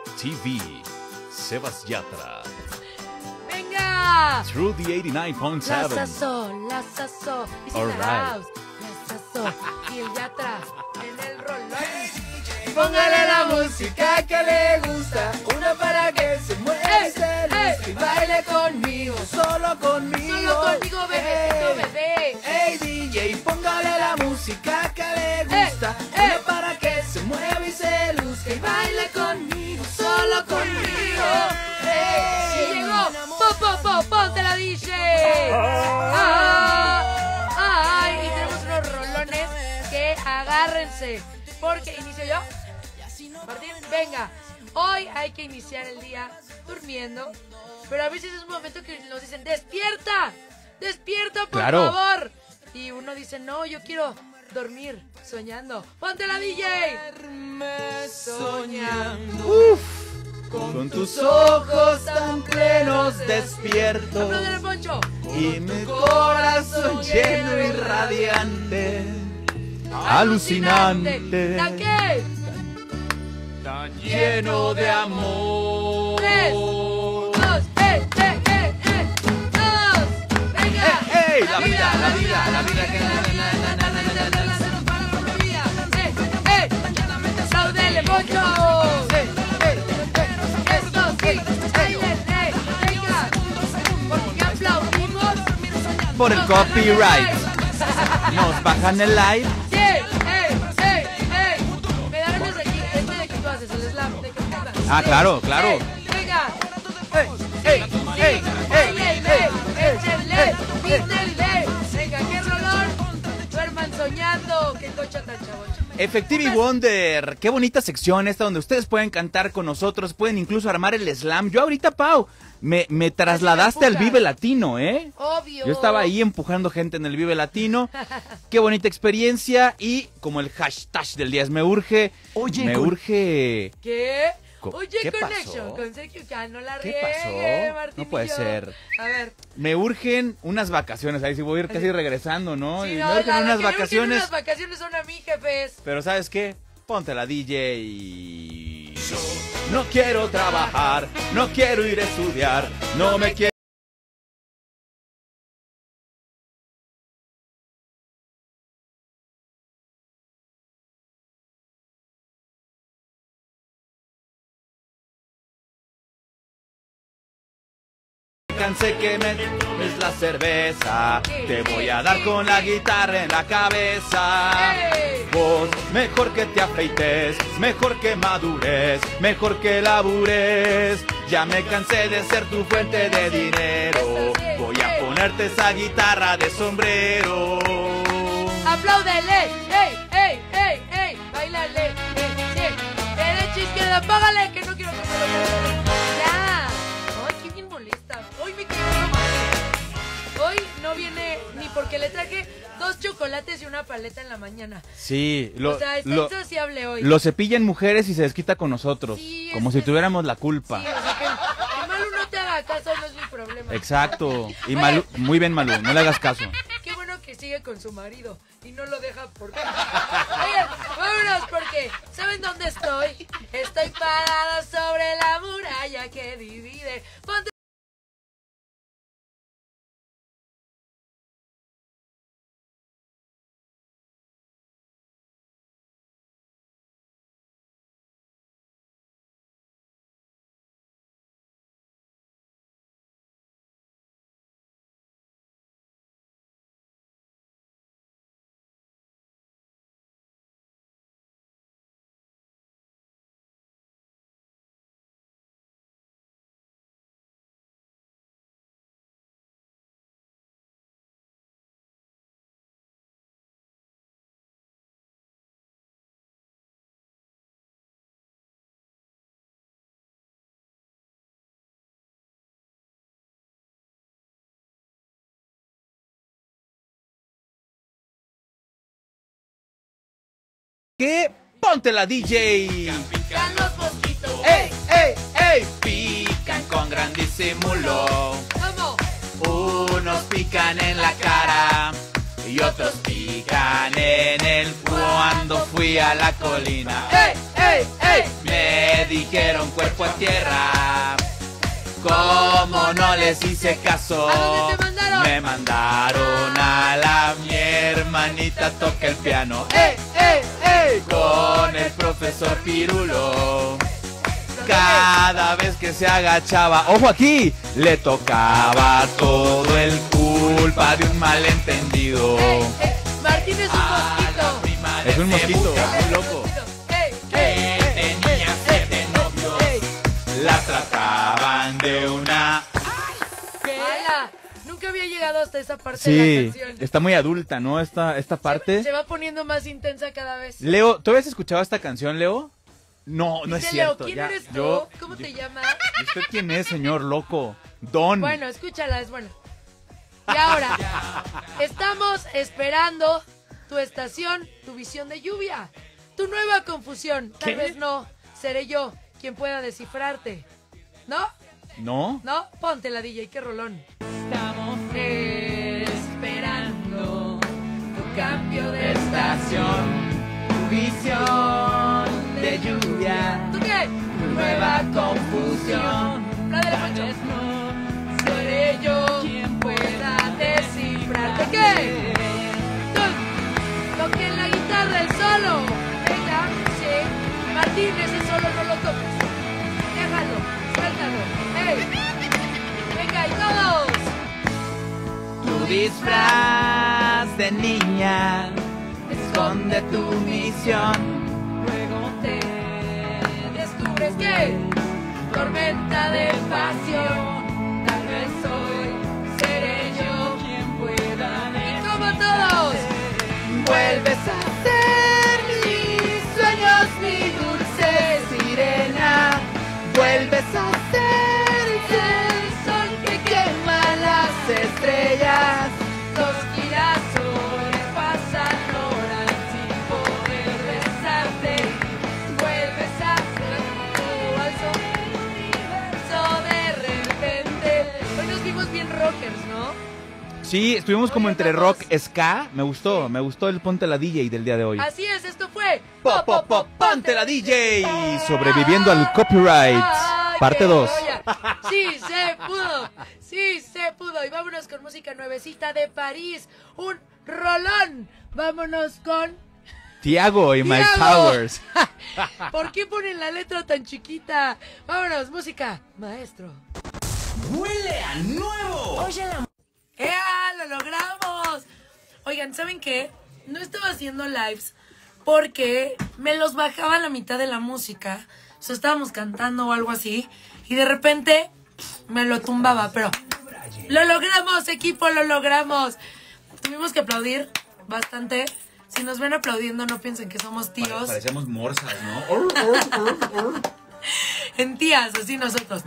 TV. Sebas Yatra. ¡Venga! Through the 89.7. La Sasso. It's in All the right. house. La Sasso. Y el Yatra en el rolón. Póngale la música que le gusta, una para que se mueva y se luzca y baile conmigo, Solo conmigo. solo conmigo, bebecito, bebé. Ey, DJ, póngale la música que le gusta. Una para que se mueva y se luzca y baile conmigo. Solo conmigo. Si llegó, ponte la DJ. Ay, y tenemos unos rolones que agárrense, porque inicio yo. Martín, venga. Hoy hay que iniciar el día durmiendo, pero a veces es un momento que nos dicen, ¡despierta! ¡Despierta, por Claro. favor! Y uno dice, no, yo quiero dormir, soñando. ¡Ponte la DJ! Soñando. Con tus ojos tan plenos despierto. ¡Apláudele, Poncho! Y mi corazón lleno y radiante. Alucinante. ¿La qué? Tan lleno de amor. 3, 2, dos. ¡Venga! ¡Ey! La vida que ¡Apláudele, Poncho! ¡Eso sí! ¡Venga! Porque aplaudimos por el nos bajan copyright. el Nos bajan el live. ¡Sí! Me da ganas aquí, de que tú haces el slam, de que pongas. Ah, claro. Venga, ¡Ey! échenle, pítenle. Venga, qué rolón. Duerman soñando, qué cocha tan chavocha. Effective Wonder, qué bonita sección esta donde ustedes pueden cantar con nosotros, pueden incluso armar el slam. Yo ahorita, Pau, me trasladaste al Vive Latino, ¿eh? Obvio. Yo estaba ahí empujando gente en el Vive Latino. Qué bonita experiencia y como el hashtag del día es me urge. Oye, me urge. ¿Qué? Oye, ¿Qué Connection, pasó? con Sergio Can, no la ¿Qué riegue, pasó? Martín. No puede y yo. ser. A ver. Me urgen unas vacaciones, ahí sí voy a ir casi regresando, ¿no? Sí, Y no, me urgen la unas que me urgen vacaciones. unas vacaciones son a mí, jefes. Pero ¿sabes qué? Ponte la DJ y... No quiero trabajar, no quiero ir a estudiar, no me quiero... Cansé que me tomes la cerveza, te voy a dar con la guitarra en la cabeza. ¡Ey! Vos, mejor que te afeites, mejor que madures, mejor que labures. Ya me cansé de ser tu fuente de dinero, voy a ponerte esa guitarra de sombrero. ¡Apláudele! ¡Ey! ¡Bailale! Derecha, izquierda, págale, que no quiero que me lo lleven. ¡Ya! ¡Ay, qué bien molesta! Hoy me quiero tomar. Hoy no viene ni porque le traje 2 chocolates y una paleta en la mañana. Sí, O sea, está insaciable hoy. lo cepillan mujeres y se desquita con nosotros, Sí, como es si que- tuviéramos la culpa. Sí, o sea, que Malu no te haga caso no es mi problema. Exacto. Y Oye. Malú, muy bien Malú, no le hagas caso. Qué bueno que sigue con su marido y no lo deja por... Oigan, vámonos porque ¿saben dónde estoy? Estoy parada sobre la muralla que divide. Ponte... ¿Qué? Ponte la DJ. Pican los mosquitos. ¡Ey! Pican con gran disimulo. ¿Cómo? Unos pican en la cara y otros pican en el cuando fui a la colina. ¡Ey! ey, ey. Me dijeron cuerpo a tierra. Como no les hice caso, ¿A dónde te mandaron? me mandaron a mi hermanita toca el piano. ¡Ey, ey, ey! Con el profesor Pirulo. Cada vez que se agachaba, ojo aquí, le tocaba todo el culpa de un malentendido. ¡Ey, ey! Martín es un mosquito. Es un mosquito, muy loco. ¡Ey, Que tenía 7 novios, la trataban de una... ¡Hala! Nunca había llegado hasta esa parte de Sí, la canción. está muy adulta, ¿no? Esta parte. Se va poniendo más intensa cada vez. Leo, ¿tú habías escuchado esta canción, Leo? No, no es Dice Leo, cierto. ¿quién ya, eres tú? yo- ¿Cómo te llamas? ¿Y usted quién es, señor loco? Don. Bueno, escúchala, es buena. Y ahora, estamos esperando tu estación, tu visión de lluvia, tu nueva confusión. Tal ¿Qué? vez no, seré yo quien pueda descifrarte. ¿No? ¿No? ¿No? Ponte la DJ, qué rolón. Estamos esperando tu cambio de estación, Tu visión de lluvia. ¿tú qué? Nueva confusión. La de la Pancho. Seré yo quien pueda descifrarte. ¿Qué? Toquen la guitarra, el solo. Venga, sí. Martín, ese solo no lo toques. Déjalo, suéltalo. ¡Ey! Venga, y todos. Tu disfraz de niña esconde tu misión. Luego te descubres que tormenta de pasión. Tal vez hoy seré yo quien pueda. Y como todos. Vuelves a ser mis sueños, mi dulce sirena. Vuelves a ser el sol que quema las estrellas. Los girasoles pasan horas sin poder besarte. Vuelves a ser tú al sol de repente. Hoy nos vimos bien rockers, ¿no? Sí, estuvimos como Hoy entre andamos- rock, ska. Me gustó el Ponte la DJ del día de hoy. Así es, esto fue Ponte la DJ. Sobreviviendo al copyright. Ay, Parte qué 2. joya. Sí se pudo, sí se pudo. Y vámonos con música nuevecita de París. Un rolón. Vámonos con... Tiago y Mike ¡Tiago! Powers. ¿Por qué ponen la letra tan chiquita? Vámonos, música, maestro. ¡Huele a nuevo! ¡Ea! ¡Lo logramos! Oigan, ¿saben qué? No estaba haciendo lives porque me los bajaba a la mitad de la música. O sea, estábamos cantando o algo así. Y de repente me lo tumbaba, pero ¡lo logramos, equipo! ¡Lo logramos! Tuvimos que aplaudir bastante. Si nos ven aplaudiendo, no piensen que somos tíos. Parecemos morsas, ¿no? En tías, así nosotros.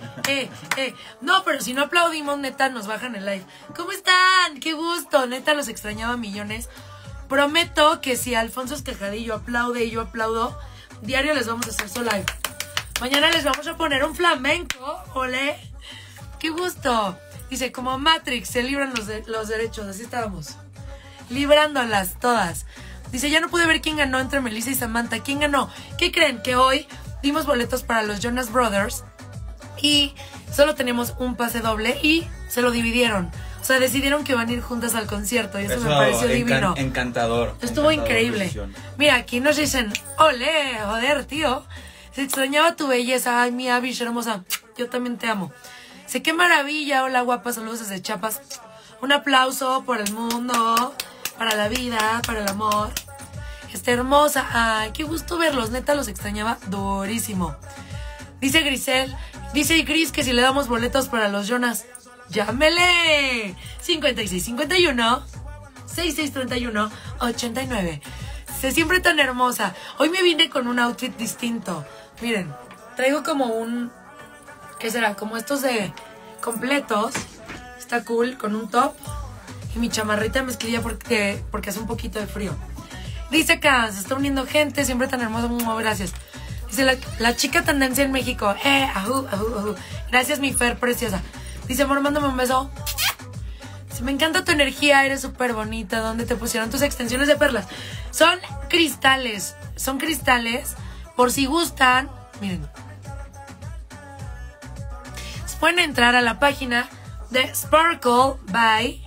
No, pero si no aplaudimos, neta, nos bajan el live. ¿Cómo están? ¡Qué gusto! Neta, los extrañaba millones. Prometo que si Alfonso Escajadillo aplaude y yo aplaudo, diario les vamos a hacer su live. Mañana les vamos a poner un flamenco. ¡Olé! ¡Qué gusto! Dice, como Matrix, se libran los derechos. Así estábamos. Librándolas todas. Dice, ya no pude ver quién ganó entre Melissa y Samantha. ¿Quién ganó? ¿Qué creen? Que hoy dimos boletos para los Jonas Brothers y solo tenemos un pase doble y se lo dividieron. O sea, decidieron que van a ir juntas al concierto y eso me pareció divino. Encantador. Estuvo increíble. Mira, aquí nos dicen, ole, joder, tío. Se extrañaba tu belleza. Ay, mi Abish hermosa. Yo también te amo. Sé qué maravilla. Hola, guapa. Saludos desde Chiapas. Un aplauso por el mundo, para la vida, para el amor. Está hermosa. Ay, qué gusto verlos. Neta, los extrañaba durísimo. Dice Grisel. Dice Gris que si le damos boletos para los Jonas, llámele. 5651 6631 89. Sé siempre tan hermosa. Hoy me vine con un outfit distinto. Miren, traigo como un... ¿Qué será? Como estos de completos. Está cool, con un top. Y mi chamarrita mezclilla porque hace un poquito de frío. Dice acá, se está uniendo gente, siempre tan hermosa. Gracias. Dice la chica tendencia en México. Ajú, ajú, ajú. Gracias, mi Fer preciosa. Dice, amor, mándame un beso. Dice, me encanta tu energía, eres súper bonita. ¿Dónde te pusieron tus extensiones de perlas? Son cristales. Son cristales, Por si gustan, miren, pueden entrar a la página de Sparkle by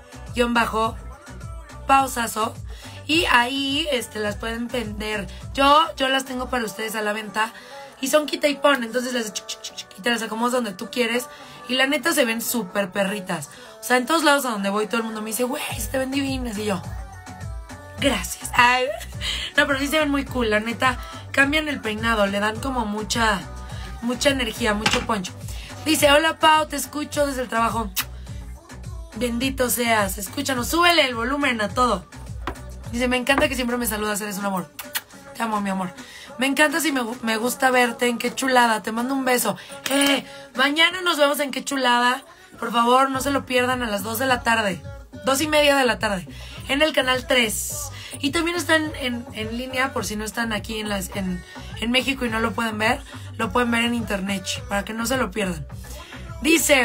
_pausazo y ahí las pueden vender. Yo las tengo para ustedes a la venta y son quita y pon, entonces las y te las acomodas donde tú quieres y la neta se ven súper perritas. O sea, en todos lados a donde voy todo el mundo me dice, güey, se te ven divinas, y yo, gracias. Ay, no, pero sí se ven muy cool, la neta. Cambian el peinado, le dan como mucha energía, mucho poncho. Dice, hola Pau, te escucho desde el trabajo. Bendito seas, escúchanos, súbele el volumen a todo. Dice, me encanta que siempre me saludas, eres un amor. Te amo, mi amor. Me encanta si me gusta verte en Qué Chulada, te mando un beso. Mañana nos vemos en Qué Chulada. Por favor, no se lo pierdan a las 2 de la tarde. 2:30 de la tarde. En el canal 3. Y también están en línea, por si no están aquí en México y no lo pueden ver. Lo pueden ver en internet, para que no se lo pierdan. Dice,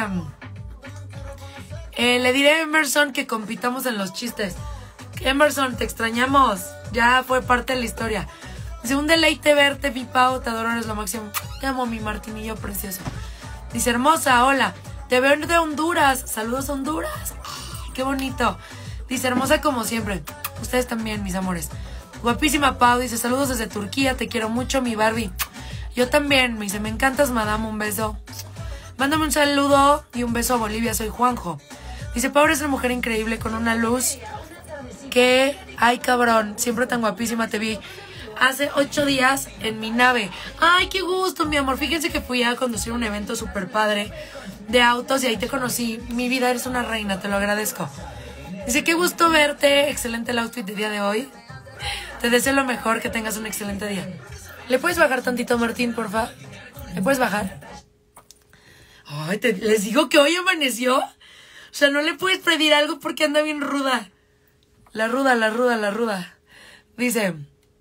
le diré a Emerson que compitamos en los chistes. Emerson, te extrañamos. Ya fue parte de la historia. Dice, un deleite verte, mi Pau. Te adoro, eres lo máximo. Te amo, mi Martinillo precioso. Dice, hermosa, hola. Te veo de Honduras. Saludos a Honduras. Qué bonito. Dice, hermosa como siempre. Ustedes también, mis amores. Guapísima Pau. Dice, saludos desde Turquía. Te quiero mucho, mi Barbie. Yo también. Me dice, me encantas, madame. Un beso. Mándame un saludo y un beso a Bolivia. Soy Juanjo. Dice, Pau, eres una mujer increíble con una luz que... Ay, cabrón. Siempre tan guapísima te vi. Hace 8 días en mi nave. Ay, qué gusto, mi amor. Fíjense que fui a conducir un evento súper padre de autos y ahí te conocí. Mi vida, eres una reina, te lo agradezco. Dice, qué gusto verte. Excelente el outfit del día de hoy. Te deseo lo mejor, que tengas un excelente día. ¿Le puedes bajar tantito, Martín, porfa? ¿Le puedes bajar? Ay, les digo que hoy amaneció. O sea, no le puedes pedir algo porque anda bien ruda. La ruda. Dice,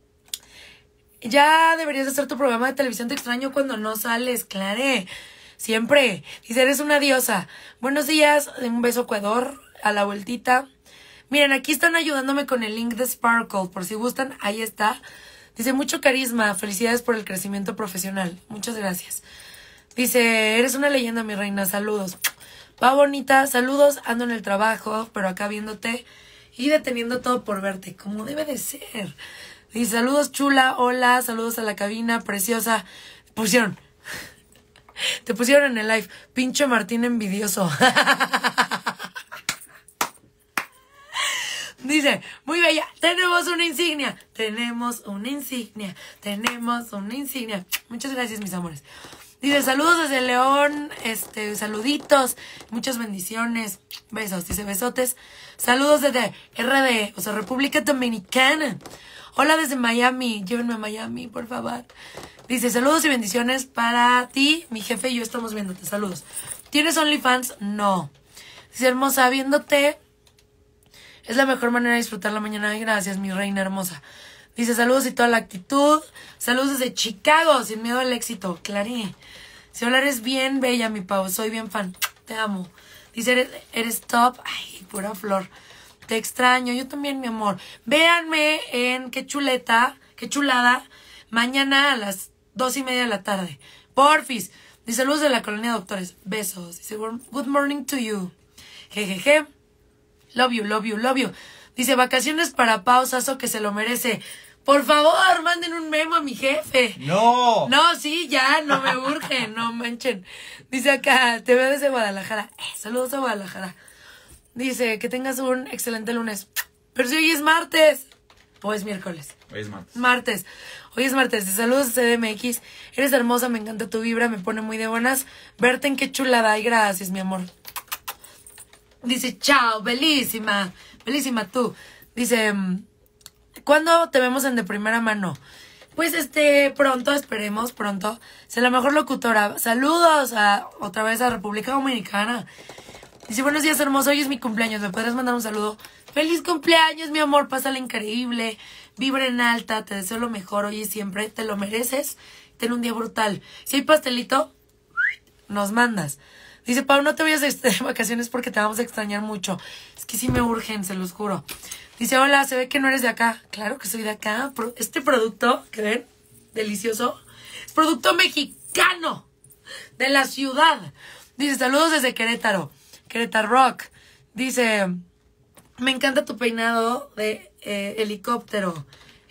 ya deberías hacer tu programa de televisión. Te extraño cuando no sales, Clare. Siempre. Dice, eres una diosa. Buenos días. Un beso, Ecuador. A la vueltita. Miren, aquí están ayudándome con el link de Sparkle. Por si gustan, ahí está. Dice, mucho carisma. Felicidades por el crecimiento profesional. Muchas gracias. Dice, eres una leyenda, mi reina. Saludos. Va bonita. Saludos. Ando en el trabajo, pero acá viéndote y deteniendo todo por verte, como debe de ser. Dice, saludos, chula. Hola. Saludos a la cabina. Preciosa. Te pusieron en el live. Pincho Martín envidioso. Dice, muy bella, tenemos una insignia. Muchas gracias, mis amores. Dice, saludos desde León, saluditos, muchas bendiciones, besos, dice, besotes. Saludos desde RD, o sea, República Dominicana. Hola desde Miami, llévenme a Miami, por favor. Dice, saludos y bendiciones para ti, mi jefe y yo estamos viéndote, saludos. ¿Tienes OnlyFans? No. Dice, hermosa, viéndote es la mejor manera de disfrutar la mañana. Ay, gracias, mi reina hermosa. Dice, saludos y toda la actitud. Saludos desde Chicago, sin miedo al éxito. Clarín. Si hola, eres bien bella, mi Pau. Soy bien fan. Te amo. Dice, eres top. Ay, pura flor. Te extraño. Yo también, mi amor. Véanme en Qué Chulada. Mañana a las 2:30 de la tarde. Porfis. Dice, saludos de la colonia de doctores. Besos. Dice, good morning to you. Jejeje. Love you. Dice, vacaciones para Pausazo, que se lo merece. Por favor, manden un memo a mi jefe. No. No, sí, ya, no me urge, no manchen. Dice acá, te veo desde Guadalajara. Saludos a Guadalajara. Dice, que tengas un excelente lunes. Pero si hoy es martes. O es miércoles. Hoy es martes. Hoy es martes. Saludos a CDMX. Eres hermosa, me encanta tu vibra, me pone muy de buenas. Verte en Qué Chulada. Y gracias, mi amor. Dice, chao, bellísima tú. Dice, ¿cuándo te vemos en De Primera Mano? Pues pronto, esperemos, pronto. Sé la mejor locutora. Saludos otra vez a República Dominicana. Dice, buenos días, hermoso, hoy es mi cumpleaños, ¿me podrías mandar un saludo? ¡Feliz cumpleaños, mi amor! Pásala increíble, vibra en alta, te deseo lo mejor hoy y siempre, te lo mereces. Ten un día brutal. Si hay pastelito, nos mandas. Dice, Pau, no te vayas de vacaciones porque te vamos a extrañar mucho. Es que sí me urgen, se los juro. Dice, hola, se ve que no eres de acá. Claro que soy de acá. Este producto, que ven, delicioso, producto mexicano de la ciudad. Dice, saludos desde Querétaro. Querétaro Rock. Dice, me encanta tu peinado de helicóptero.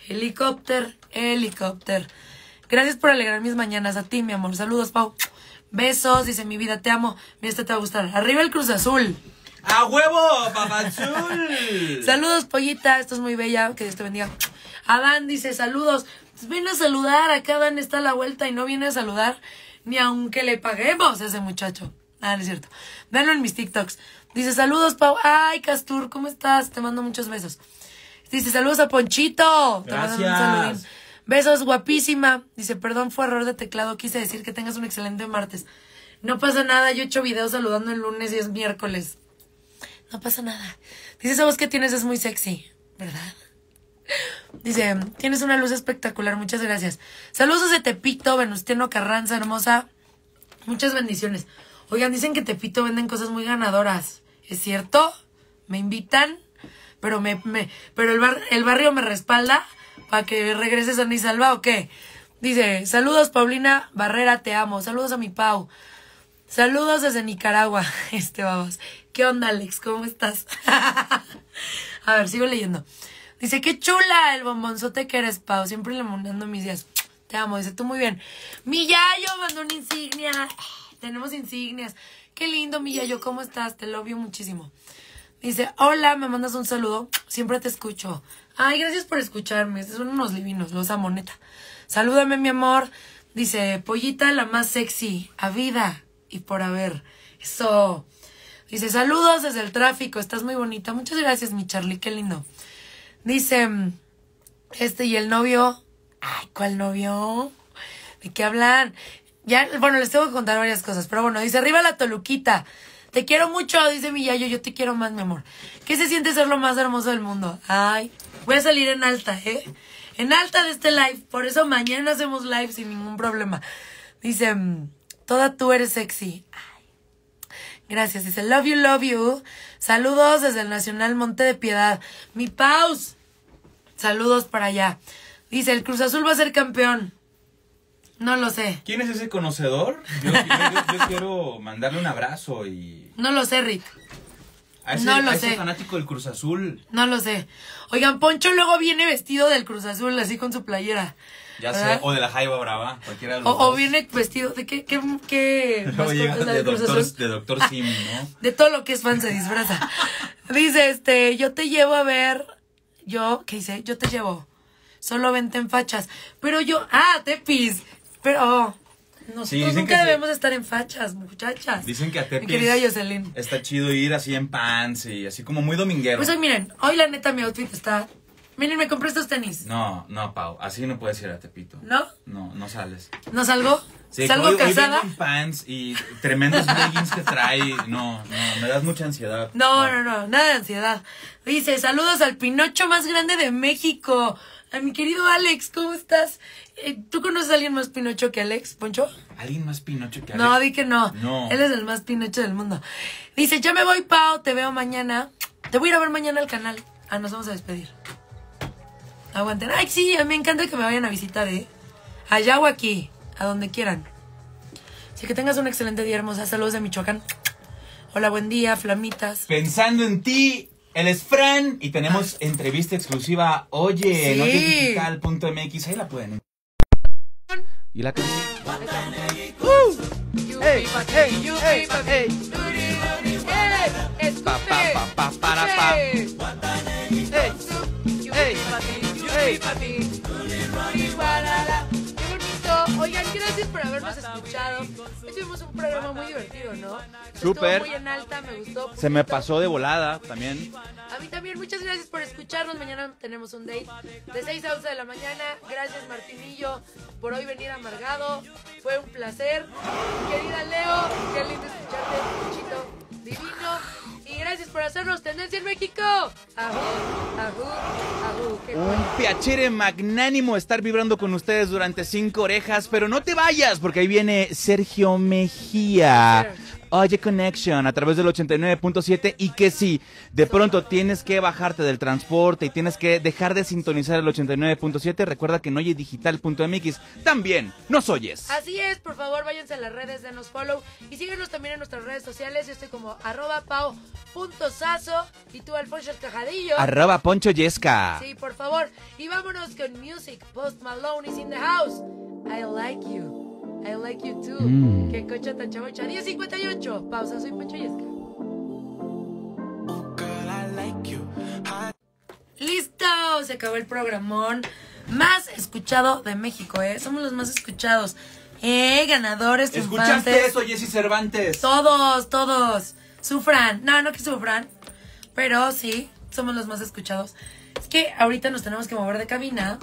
Helicóptero. Gracias por alegrar mis mañanas. A ti, mi amor. Saludos, Pau. Besos. Dice, mi vida, te amo. Mira, este te va a gustar. Arriba el Cruz Azul. ¡A huevo, papazul! Saludos, pollita. Esto es muy bella. Que Dios te bendiga. Adán dice, saludos. Pues ven a saludar. Acá Dan está a la vuelta y no viene a saludar ni aunque le paguemos a ese muchacho. Ah, no es cierto. Véanlo en mis TikToks. Dice, saludos, Pau. Ay, Castur, ¿cómo estás? Te mando muchos besos. Dice, saludos a Ponchito. Te mando un saludín. Besos, guapísima. Dice, perdón, fue error de teclado. Quise decir que tengas un excelente martes. No pasa nada. Yo he hecho videos saludando el lunes y es miércoles. No pasa nada. Dice, esa voz que tienes es muy sexy, ¿verdad? Dice, tienes una luz espectacular. Muchas gracias. Saludos de Tepito, Venustiano Carranza, hermosa. Muchas bendiciones. Oigan, dicen que Tepito venden cosas muy ganadoras. ¿Es cierto? ¿Me invitan? Pero el barrio me respalda para que regreses a Nisalva, ¿o qué? Dice, saludos, Paulina Barrera, te amo. Saludos a mi Pau. Saludos desde Nicaragua. Babos. ¿Qué onda, Alex? ¿Cómo estás? A ver, sigo leyendo. Dice, qué chula el bombonzote que eres, Pau. Siempre le mandando mis días. Te amo. Dice, tú muy bien. Mi Yayo mandó una insignia. Tenemos insignias. Qué lindo, mi Yayo. ¿Cómo estás? Te lo vio muchísimo. Dice, hola, me mandas un saludo. Siempre te escucho. Ay, gracias por escucharme. Son unos divinos, los amo, neta. Salúdame, mi amor. Dice, pollita la más sexy. A vida y por haber. Eso. Dice, saludos desde el tráfico. Estás muy bonita. Muchas gracias, mi Charlie. Qué lindo. Dice, y el novio. Ay, ¿cuál novio? ¿De qué hablan? Ya, bueno, les tengo que contar varias cosas. Pero bueno, dice, arriba la Toluquita. Te quiero mucho, dice mi Yayo. Yo te quiero más, mi amor. ¿Qué se siente ser lo más hermoso del mundo? Ay, voy a salir en alta, en alta de este live. Por eso mañana hacemos live sin ningún problema. Dice, toda tú eres sexy. Ay, gracias. Dice, love you. Saludos desde el Nacional Monte de Piedad. Mi Paus. Saludos para allá. Dice, el Cruz Azul va a ser campeón. No lo sé. ¿Quién es ese conocedor? Yo quiero mandarle un abrazo y... No lo sé, Rick. A ese fanático del Cruz Azul. No lo sé. Oigan, Poncho luego viene vestido del Cruz Azul, así con su playera. Ya ¿verdad? sé, o de la Jaiba Brava, cualquiera de los o viene vestido de qué luego llega de Doctor Sim, ¿no? De todo lo que es fan se disfraza. Dice, yo te llevo a ver... ¿Qué dice? Yo te llevo. Solo vente en fachas. Pero Tepis. Pero nosotros nunca debemos estar en fachas, muchachas. Dicen que a Tepis, mi querida Jocelyn, está chido ir así en pants y así como muy dominguero. Pues hoy miren, hoy la neta mi outfit está... Miren, me compré estos tenis. No, Pau, así no puedes ir a Tepito. ¿No? No sales. ¿No salgo? Sí, ¿Salgo hoy casada? vengo en pants y tremendos leggings que trae. No, me das mucha ansiedad. No, nada de ansiedad. Dice, saludos al Pinocho más grande de México. A mi querido Alex, ¿cómo estás? ¿Tú conoces a alguien más Pinocho que Alex, Poncho? ¿Alguien más Pinocho que Alex? No, di que no. No. Él es el más Pinocho del mundo. Dice, ya me voy, Pau, te veo mañana. Te voy a ir a ver mañana al canal. Nos vamos a despedir. Aguanten. Ay, sí, me encanta que me vayan a visitar, allá o aquí, a donde quieran. Así que tengas un excelente día, hermosa. Saludos de Michoacán. Hola, buen día, flamitas. Pensando en ti... Él es Fran y tenemos entrevista exclusiva. Oye, sí. Notedigital.mx, ahí la pueden. Y la canción. ¡Ey! Oigan, gracias por habernos escuchado. Tuvimos un programa muy divertido, ¿no? Súper. Estuvo muy en alta, me gustó. Se me pasó de volada también. A mí también, muchas gracias por escucharnos. Mañana tenemos un date de 6 a 11 de la mañana. Gracias, Martinillo, por hoy venir amargado. Fue un placer. Querida Leo, qué lindo escucharte, Puchito divino. Y gracias por hacernos Tendencia en México. Ajú. Un piacere magnánimo estar vibrando con ustedes durante 5 orejas. Pero no te vayas, porque ahí viene Sergio Mejía. Oye Connection a través del 89.7 y que si de pronto tienes que bajarte del transporte y tienes que dejar de sintonizar el 89.7, recuerda que en oyedigital.mx también nos oyes. Así es, por favor, váyanse a las redes, denos follow y síguenos también en nuestras redes sociales. Yo estoy como @pao.sazo y tú, Alfonso el Cajadillo. @Poncho Yesca. Sí, por favor. Y vámonos con music. Post Malone is in the house. I like you. I like you too. Qué cocha tan chavocha. 10:58. Pausa, soy Poncho Yesca. ¡Listo! Se acabó el programón más escuchado de México, ¿eh? Somos los más escuchados. Ganadores, triunfantes. ¿Escuchaste eso, Jessy Cervantes? Todos. Sufran. No que sufran. Pero sí, somos los más escuchados. Es que ahorita nos tenemos que mover de cabina.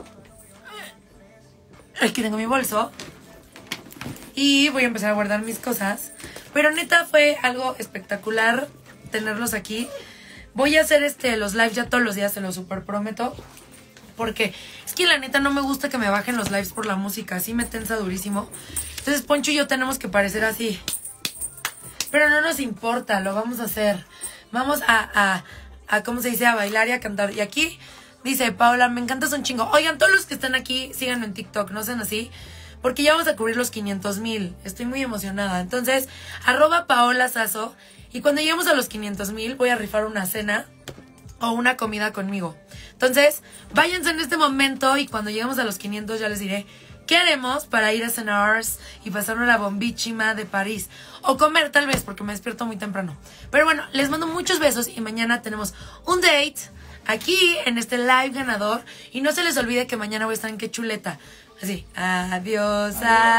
Aquí tengo mi bolso. Y voy a empezar a guardar mis cosas. Pero neta fue algo espectacular tenerlos aquí. Voy a hacer los lives ya todos los días, se lo super prometo. Porque es que la neta no me gusta que me bajen los lives por la música. Así me tensa durísimo. Entonces Poncho y yo tenemos que parecer así. Pero no nos importa, lo vamos a hacer. Vamos a ¿cómo se dice? A bailar y a cantar. Y aquí dice Paola, me encantas un chingo. Oigan, todos los que están aquí, síganme en TikTok, no sean así. Porque ya vamos a cubrir los 500,000. Estoy muy emocionada. Entonces, @PaolaSazo. Y cuando lleguemos a los 500,000, voy a rifar una cena o una comida conmigo. Entonces, váyanse en este momento y cuando lleguemos a los 500 ya les diré qué haremos para ir a cenar y pasarnos la bombichima de París. O comer tal vez, porque me despierto muy temprano. Pero bueno, les mando muchos besos y mañana tenemos un date aquí en este live ganador. Y no se les olvide que mañana voy a estar en Qué Chuleta. Así, adiós.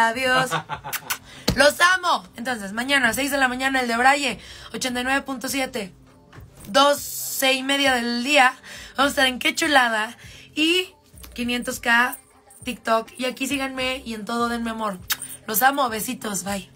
Los amo. Entonces, mañana, 6 de la mañana, el de Braille, 89.7. 12:30 del día. Vamos a estar en Qué Chulada. Y 500K TikTok. Y aquí síganme y en todo denme amor. Los amo. Besitos. Bye.